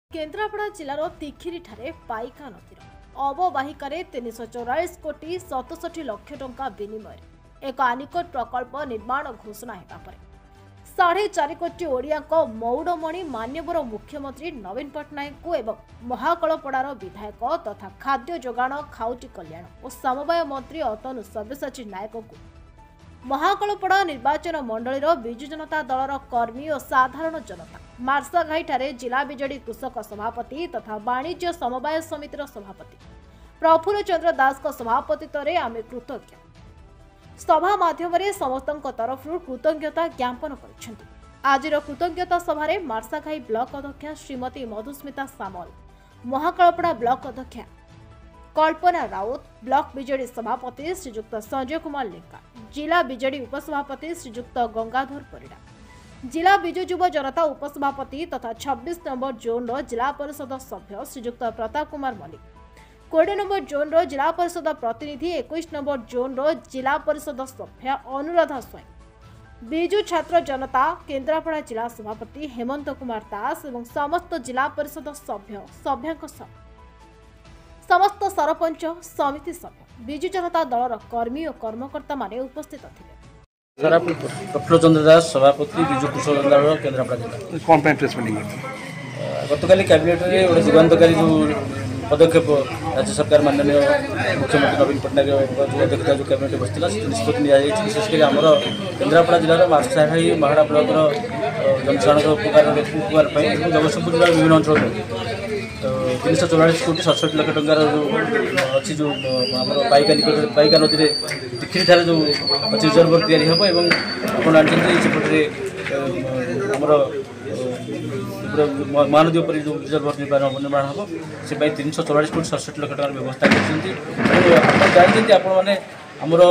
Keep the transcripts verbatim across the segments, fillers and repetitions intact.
केन्द्रापड़ा जिलार तिखिरी ठारे पाइका नदीर अववाहिकार तीन सौ चौरालीस कोटी सतसठी लक्ष टंका विनिमय एक आनिकट प्रकल्प निर्माण घोषणा होगा साढ़े चार कोटी ओडिया मौड़मणि मान्यवर मुख्यमंत्री नवीन पट्टनायक को एवं महाकलपड़ार विधायक तथा खाद्य जोगाण खाउटी कल्याण और समवाय मंत्री अतनु सब्यसाची नायक को महाकलपड़ा निर्वाचन मंडलीर विजु जनता दलर कर्मी और साधारण जनता मार्साघाई ठारे जिला बिजेडी कृषक सभापति तथा वाणिज्य समवाय समितिर सभापति प्रफुल्ल चंद्र दास सभापतित्व आमे कृतज्ञ सभा माध्यम समस्त तरफ कृतज्ञता ज्ञापन कर आज कृतज्ञता सभारे मार्साघाई ब्लॉक अध्यक्ष श्रीमती मधुस्मिता सामल महाकलपड़ा ब्लॉक अध्यक्ष कल्पना राउत ब्लॉक बिजेडी सभापति श्रीजुक्त संजय कुमार लेंका जिला बिजेडी उपसभापति श्रीजुक्त गंगाधर परिड़ा जिला बिजु युव जनता उपसभापति तथा छब्बीस नंबर जोन रो जिला परिषद सभ्य श्रीजुक्त प्रताप कुमार मल्लिक कोड़े नंबर जोन रो जिला परिषद प्रतिनिधि इक्कीस नंबर जोन रो जिला परिषद सभ्य अनुराधा स्वयं बिजु छात्र जनता केन्द्रापड़ा जिला सभापति हेमंत कुमार दास एवं समस्त जिला परिषद सभ्य सभ्य समस्त सरपंच समिति सभ्य बिजु जनता दलर कर्मी और कर्मकर्ता माने उपस्थित थे प्रफुल्ल चंद्र दास सभापति बिजु कृषक दल केन्द्रापड़ा जिला कौन प्रेस मीटिंग गतकाली कैबिनेट में गोटे जुगान्तकारी जो पदक्षेप राज्य सरकार माननीय मुख्यमंत्री नवीन पट्टनायक जो अध्यक्षता जो कैबिनेट बसला निष्पत्ति नि विशेषकर आमर केन्द्रापड़ा जिलार मार्साघाई महाड़ा ब्लॉकर जनसाधारण उपकार उपकार जगतसिंहपुर जिलार विभिन्न अंचल तीन सौ चौरालीस कोटी सड़सठ लक्ष टंकार जो अच्छी जो आम पाइका निकट पाइका नदी में तिखिरी ठारे जो अच्छी रिजर्वर तैयारी हम एवं आपड़ सेपटे आमर महानदी उपर जो रिजर्वर निर्माण हम से तीन सौ चौरालीस कोटी सड़सठ लक्ष टंकार व्यवस्था कर जानते आपण मैंने आमर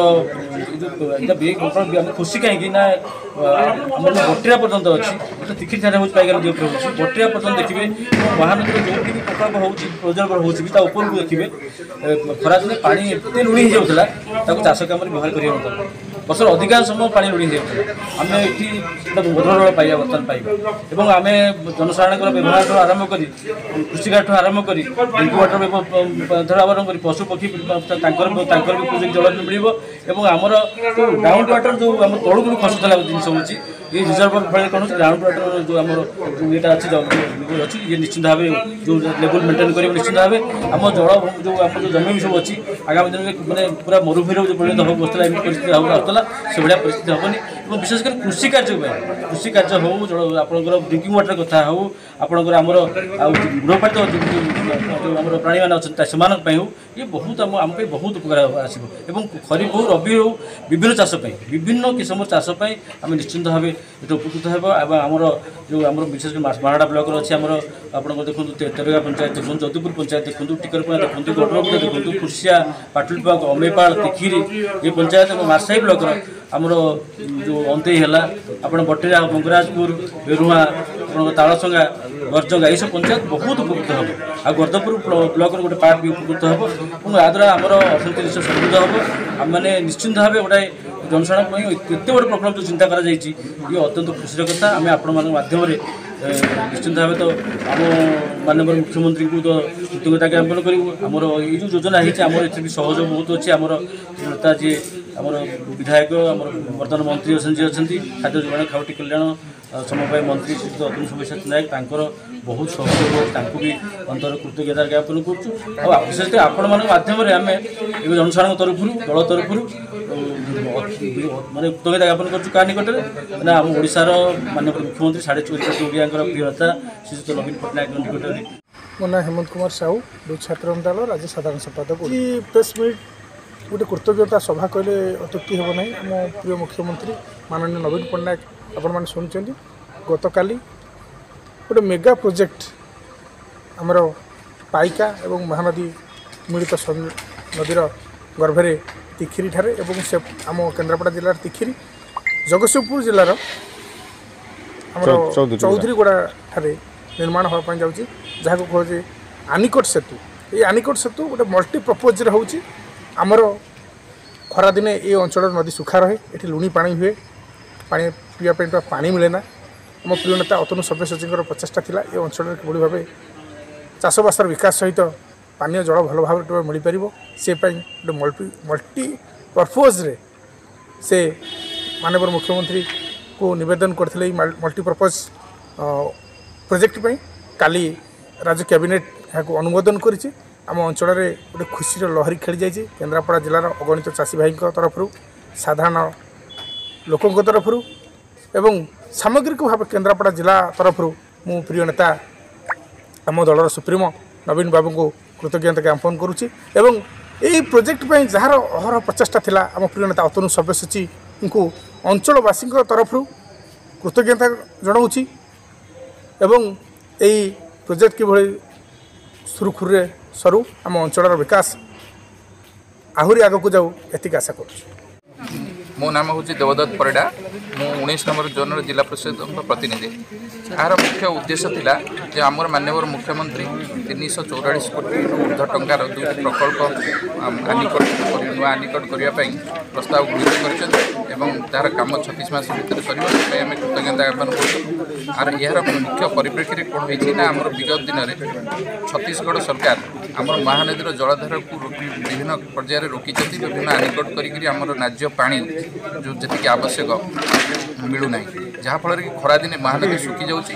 खुशी कहीं ना आम बटिया पर्यटन अच्छी तिखिरी ठारे हूँ पाइका नदी उपर हो बटिया पर्यटन देखिए महानदी जो भी प्रकल्प होजर्वर होपर देखिए खरादिन पा एत लुणी हो जाता चाष कम व्यवहार कर वर्ष अधिकांश समय पा लुणी हो आम ये बदल पाइबा बर्तमान पाइबा आम जनसाधारण व्यवहार आरंभ कर कृषिकाठ आरंभ कर ड्रिंकिंग वाटर आरंभ कर पशु पक्षी भी जल मिल आमर ग्राउंड वाटर जो आम तलू भी खसुला जिन हूँ ये रिजर्वर भाई कौन ग्राउंड वाटर जो आम ये अच्छी अच्छी ये निश्चित भाव जो लेवल मेंटेन कर निश्चित भाव आम जल जो आम जो जमी भी सब अच्छी आगामी दिन में मैंने पूरा मरुभूमि जो परिणत हो बसला एम परिस्थिति आसला से भाया परिस्थिति हेनी विशेष कर कृषि कार्य कृषि कार्य हो आपंकर ड्रिंकिंग वाटर कथा हो आपंकर आमर गृहपालित जो आम प्राणी मैंने अच्छा से हो ये बहुत आम बहुत उपकार आसो खरीफ हो रबी हो विभिन्न चाष विभिन्न किसम चाष आम निश्चिंत भाव ये उपकृत होमर जो आम विशेषकर महाड़ा ब्लॉक अच्छी आमर आप देखो तेरगा पंचायत देखो जदुपुर पंचायत देखो टिकरपुरा देखो गौरवपुर देखो खुर्सिया पाटुलपा अमेपाल तिखिरी ये पंचायत मार्साई ब्लॉक आमर जो अंते है आप बटेरा मंगराजपुर बेरुआ आप तालसंगा गरजंगा ये सब पंचायत बहुत उपकृत हम आ गर्दपुर ब्लॉक गोटे पार्ट भी उपकृत हम और याद्वारा आमर अर्थनीति समृद्ध हम आम मैंने निश्चिंत भाव गोटे जनसाधारण केते बड़ प्रकल्प जो चिंता करा जायछि ये अत्यंत खुशी कथा आम आपण माध्यम निश्चिंत भाव तो आम माननीय मुख्यमंत्री को तो कृतज्ञता ज्ञापन करूँ आमर ये जो योजना है आमर ये सहयोग बहुत अच्छी आमर नेता जी आमर विधायक आम वर्तमान मंत्री अच्छे जी खाद्य जोगाण खाउटी कल्याण समवाय मंत्री श्री अतनु सब्यसाची नायक तांकर बहुत सहयोग भी अंतर कृतज्ञता ज्ञापन करूँ और विशेषकर आपण मान माध्यम आम जनसाधारण तरफ दल तरफ माने कृतज्ञता ज्ञापन कर क्या निकट में आम ओडार माननीय मुख्यमंत्री साढ़े चौरी कोटी ओडिया प्रिय नेता श्रीजुक्त नवीन पट्टनायक निकट मो ना हेमंत कुमार साहू बिजु छात्र दल राज्य साधारण संपादक प्रेस मीट गोटे कृतज्ञता सभा कहले अत्युक्ति हेब ना आम प्रिय मुख्यमंत्री माननीय नवीन पट्टनायक आपण मैंने शुणी गतकाली गोटे मेगा प्रोजेक्ट आमर पाइका एवं महानदी मिलित नदीर गर्भरे तिखिरी ठारे एवं से आम केन्द्रापड़ा जिलार तिखिरी जगतसिंहपुर जिलार आम चौधरीगुड़ा ठारे निर्माण होगा जाऊँगी जहाँ को कहे आनिकट सेतु ये आनिकट सेतु गोटे मल्टीपर्पज होची आमर खरा दिने ये अंचल नदी सुखा रहे ये लुणी पानी हुए पानी पीवा पानी मिले ना आम प्रिय नेता अतनु सब्यसाची प्रचेषा था ये अंचल किभली भाव चाषबासर विकास सहित पानीय जल भल भाव मिल पार से गोटे मल्टी मल्टी पर्पज रे से माननीय मुख्यमंत्री को निवेदन करते मल्टीपर्पज प्रोजेक्ट काली राज्य कैबिनेट यहाँ अनुमोदन करिछि। आम अंचल में गोटे खुशी लहरी खेली जाइए केन्द्रापड़ा जिलार अगणित चाषी भाई तरफ साधारण लोकों तरफ एवं सामग्रिक भाव केन्द्रापड़ा जिला तरफ मु प्रिय नेता आम दलर सुप्रीमो नवीन बाबू को कृतज्ञता ज्ञापन करुच्ची एवं यही प्रोजेक्ट पर जार अहर प्रचेषा थिला आम प्रिय नेता अतनु सब्यसाची को अंचलवासी तरफ कृतज्ञता जनाऊँगी एवं यही प्रोजेक्ट किभଳି सुरुखुरे सरू आम अंचल विकास आहरी आग को जाऊ एतिक आशा करुँ। मो नाम हूँ देवदत्त परिडा मु उन्नीस नंबर जोन जिला परिषद प्रतिनिधि। यार मुख्य उद्देश्य थिला जे आमर माननीय मुख्यमंत्री तीन सौ चौरालीस कोटी ऊर्ध्व टंकार दुईट प्रकल्प आनिकट नुआ आनिकट करने प्रस्ताव गृहीत कर तार कम छत्तीस मास भितर करने आम कृतज्ञता ज्ञापन करूँ। आर यार मुख्य परिप्रेक्षी कौन होती आम विगत दिन में छत्तीसगढ़ सरकार आमर महानदीर जलधारा को विभिन्न पर्यायर रोकी विभिन्न आनिकट कर राज्य पानी जो जी आवश्यक मिलूना जहाँफल कि खरादिने महानदी सुखी जाऊँगी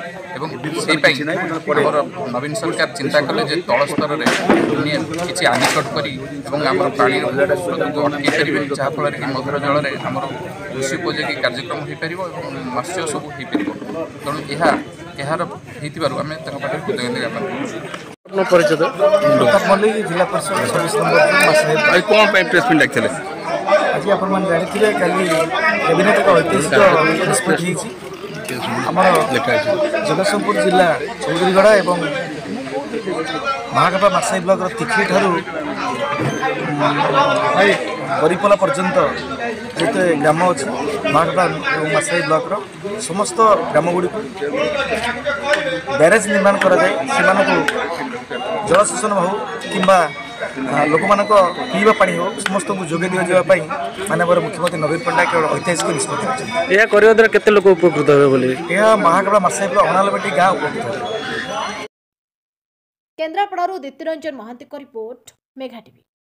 नवीन सरकार चिंता कले जे तल स्तर में किसी आनिकट कर आम पानी स्रोत को अटकई पारे जहाँफल कि मधुर जल में आम कृषि उपयोगी कार्यक्रम हो पार और मत्स्य सब हो पार तेणु यार आम कृतज्ञता ज्ञापन करूँ। परिचय मल्लिक जिला परिषद छब्बीस नंबर कौन प्रेस मिट रखते आज आप जानते कल कैबिनेट एक ऐतिहासिक निष्पत्ति जगतसिंहपुर जिला चौधरीगढ़ और महाकापा मार्साई ब्लॉक तिखी ठारू बरीपला पर्यंत जिते ग्राम अच्छे महाकापा और मार्साई ब्लॉक समस्त ग्रामगुड़ी ब्यारेज निर्माण कराए जलसेचन हो कि लोक मान पीवा पानी हो समस्त को जोगे दि जावाई माननीय मुख्यमंत्री नवीन पट्टनायक केवल ऐतिहासिक निष्पत्ति यह करने द्वारा केते लोक उपकृत हे यह महाकापा मार्साई ब्लॉक अनालबेटी गाँव उपकृत हे। केन्द्रापड़ारू दीप्तिरंजन महांती रिपोर्ट मेघा टीवी।